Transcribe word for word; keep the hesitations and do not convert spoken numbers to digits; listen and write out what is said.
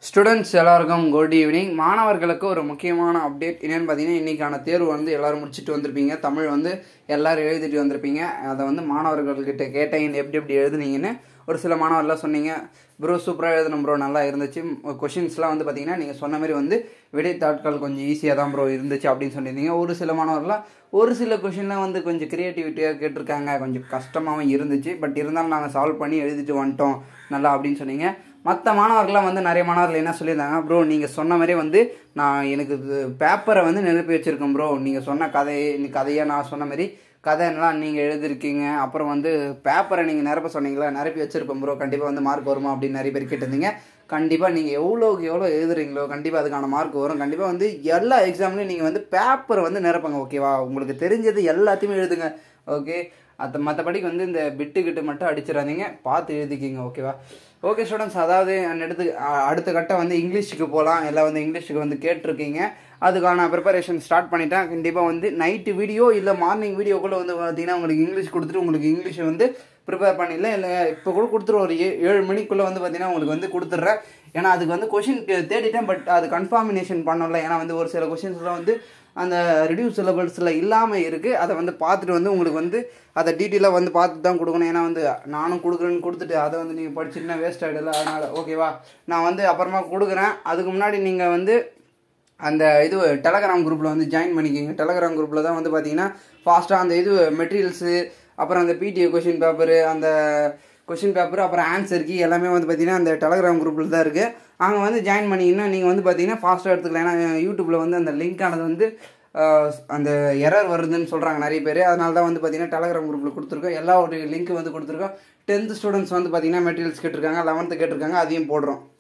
Students எல்லாருக்கும் good evening. மாணவர்களுக்கு ஒரு முக்கியமான அப்டேட் என்னென்னு பார்த்தீங்கன்னா, இன்றைக்கான தேர்வு வந்து எல்லோரும் முடிச்சுட்டு வந்திருப்பீங்க. தமிழ் வந்து எல்லோரும் எழுதிட்டு வந்திருப்பீங்க. அதை வந்து மாணவர்கள்கிட்ட கேட்டேன், எப்படி எப்படி எழுதுனீங்கன்னு. ஒரு சில மாணவர்லாம் சொன்னீங்க, ப்ரோ சூப்பராக எழுதணும் ப்ரோ, நல்லா இருந்துச்சு. கொஷின்ஸ்லாம் வந்து பார்த்தீங்கன்னா நீங்கள் சொன்ன மாதிரி வந்து விடைத்தாட்கள் கொஞ்சம் ஈஸியாக தான் ப்ரோ இருந்துச்சு அப்படின்னு சொல்லியிருந்தீங்க. ஒரு சில மாணவர்லாம் ஒரு சில கொஷின்லாம் வந்து கொஞ்சம் க்ரியேட்டிவிட்டியாக கேட்டிருக்காங்க, கொஞ்சம் கஷ்டமாகவும் இருந்துச்சு. பட் இருந்தாலும் நாங்கள் சால்வ் பண்ணி எழுதிட்டு வந்துட்டோம் நல்லா அப்படின்னு சொன்னீங்க. மற்ற மாணவர்கள்லாம் வந்து நிறைய மாணவர்கள் என்ன சொல்லியிருந்தாங்க, ப்ரோ நீங்கள் சொன்ன மாதிரியே வந்து நான் எனக்கு பேப்பரை வந்து நிரப்பி வச்சுருக்கேன் ப்ரோ, நீங்கள் சொன்ன கதை கதையாக நான் சொன்ன மாதிரி கதைலாம் நீங்கள் எழுதிருக்கீங்க. அப்புறம் வந்து பேப்பரை நீங்கள் நிரப்ப சொன்னீங்களா, நிரப்பி வச்சுருப்பேன் ப்ரோ, கண்டிப்பாக வந்து மார்க் வருமா அப்படின்னு நிறைய பேர் கேட்டிருந்தீங்க. கண்டிப்பாக நீங்கள் எவ்வளோக்கு எவ்வளோ எழுதுறீங்களோ கண்டிப்பாக அதுக்கான மார்க் வரும். கண்டிப்பாக வந்து எல்லா எக்ஸாம்லையும் நீங்கள் வந்து பேப்பரை வந்து நிரப்புங்க, ஓகேவா? உங்களுக்கு தெரிஞ்சது எல்லாத்தையுமே எழுதுங்க, ஓகே? அது மற்றபடிக்கு வந்து இந்த பிட்டுக்கிட்டு மட்டும் அடிச்சிடாதீங்க, பார்த்து எழுதிக்கிங்க, ஓகேவா? ஓகே ஸ்டூடெண்ட்ஸ், அதாவது அடுத்து அடுத்த கட்டம் வந்து இங்கிலீஷுக்கு போகலாம். எல்லாம் வந்து இங்கிலீஷுக்கு வந்து கேட்டிருக்கீங்க. அதுக்கான ப்ரிப்பரேஷன் ஸ்டார்ட் பண்ணிட்டேன். கண்டிப்பாக வந்து நைட்டு வீடியோ இல்லை மார்னிங் வீடியோக்குள்ளே வந்து பார்த்தீங்கன்னா உங்களுக்கு இங்கிலீஷ் கொடுத்துட்டு உங்களுக்கு இங்கிலீஷை வந்து ப்ரிப்பேர் பண்ணிடல. இல்லை இப்போ கூட கொடுத்துருவோம், ஒரு ஏ ஏழு மணிக்குள்ளே வந்து பார்த்தீங்கன்னா உங்களுக்கு வந்து கொடுத்துட்றேன். ஏன்னா அதுக்கு வந்து கொஷின் தேடிட்டேன், பட் அது கன்ஃபார்மினேஷன் பண்ணல. ஏன்னா வந்து ஒரு சில கொஷின்ஸ்லாம் வந்து அந்த ரிடியூஸ் சிலபஸில் இல்லாமல் இருக்குது. அதை வந்து பார்த்துட்டு வந்து உங்களுக்கு வந்து அதை டீட்டெயிலாக வந்து பார்த்துட்டு தான் கொடுக்கணும். ஏன்னா வந்து நானும் கொடுக்குறேன்னு கொடுத்துட்டு அதை வந்து நீங்கள் படிச்சுட்டுனா வேஸ்ட் ஆகிடல. அதனால் ஓகேவா, நான் வந்து அப்புறமா கொடுக்குறேன். அதுக்கு முன்னாடி நீங்கள் வந்து அந்த இது டெலகிராம் குரூப்பில் வந்து ஜாயின் பண்ணிக்கிங்க. டெலகிராம் குரூப்பில் தான் வந்து பார்த்தீங்கன்னா ஃபாஸ்ட்டாக அந்த இது மெட்டீரியல்ஸு, அப்புறம் அந்த பிடிஏ கொஷின் பேப்பரு, அந்த கொஷின் பேப்பர், அப்புறம் ஆன்சர் கீ எல்லாமே வந்து பார்த்தீங்கன்னா அந்த டெலகிராம் குரூப்பில் தான் இருக்குது. அங்கே வந்து ஜாயின் பண்ணிங்கன்னா நீங்கள் வந்து பார்த்தீங்கன்னா ஃபாஸ்ட்டாக எடுத்துக்கலாம். ஏன்னா யூடியூப்பில் வந்து அந்த லிங்க்கானது வந்து அந்த எரர் வருதுன்னு சொல்கிறாங்க நிறைய பேர். அதனால தான் வந்து பார்த்தீங்கன்னா டெலகிராம் குரூப்பில் கொடுத்துருக்கோம். எல்லா ஒரு லிங்க் வந்து கொடுத்துருக்கோம். டென்த்து ஸ்டூடெண்ட்ஸ் வந்து பார்த்தீங்கன்னா மெட்டீரியல்ஸ் கேட்டிருக்காங்க, லெவன்த்து கேட்டிருக்காங்க, அதையும் போடுறோம்.